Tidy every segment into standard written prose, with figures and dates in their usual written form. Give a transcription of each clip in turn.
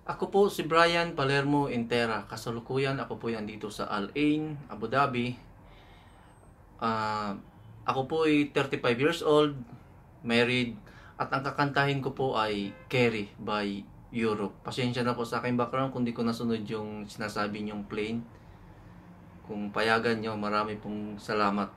Ako po si Brian Palermo, ENTERA. Kasalukuyan ako po yan dito sa Al Ain, Abu Dhabi. Ako po ay 35 years old, married, at ang kakantahin ko po ay Carrie by Europe. Pasensya na po sa aking background kung di ko nasunod yung sinasabi niyong plain. Kung payagan niyo, marami pong salamat.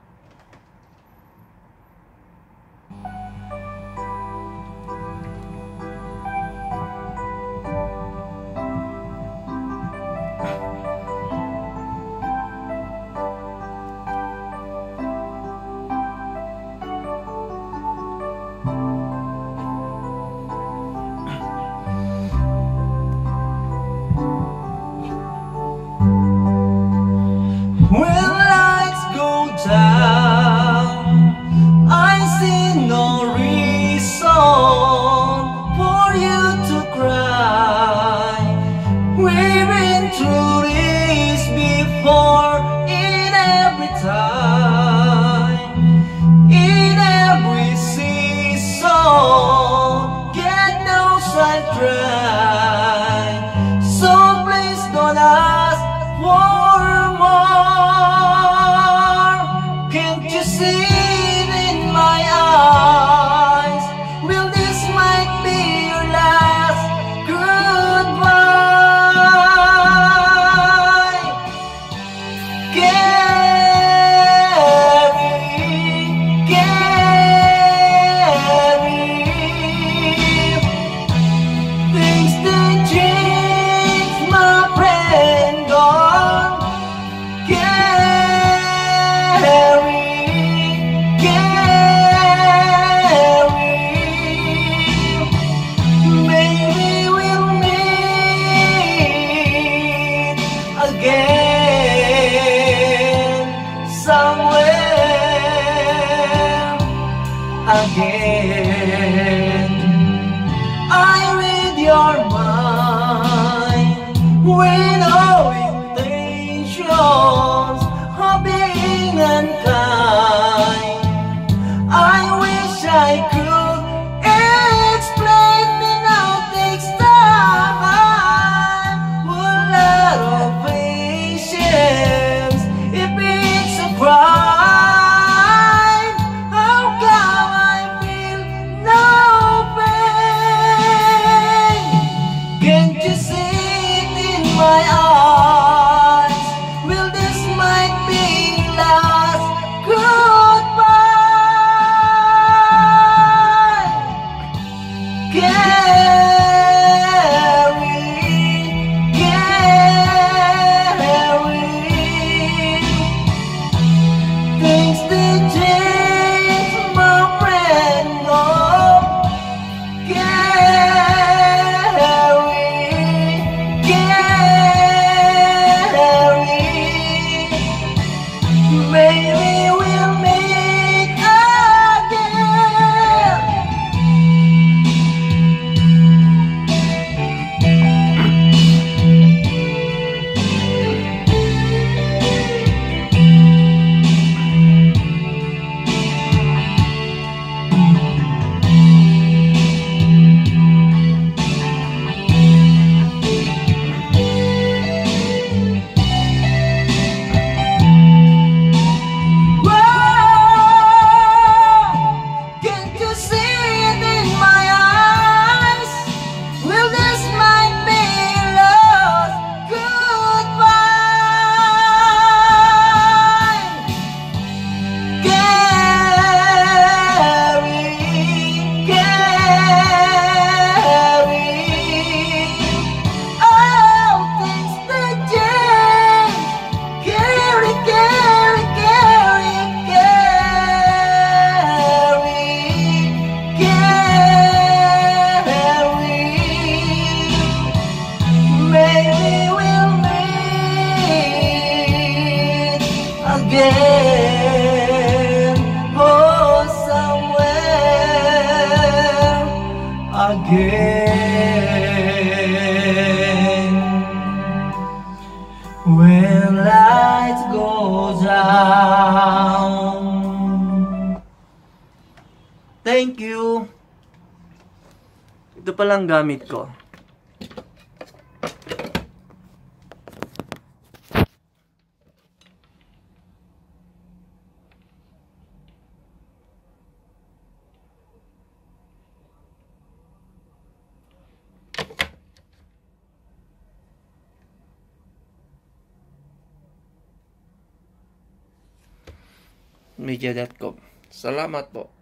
I see no reason for you to cry. We've been through this before, in every time, in every season. Get no side dry, so please don't ask for more. Can't you see it in my eyes? Will this might be your last goodbye? Carrie, Carrie, things that change, my friend, gone. Again, I read your mind with no intentions of being unkind. I wish I could explain, but now takes time, a lot of patience. If it's a crime, my eyes, will this might be last goodbye? Carrie, Carrie, things that change, my friend, oh. Maybe we'll meet again. Maybe we'll meet again, oh, somewhere again, when lights go down. Thank you. Ito palang gamit ko. media.com. Salamat po.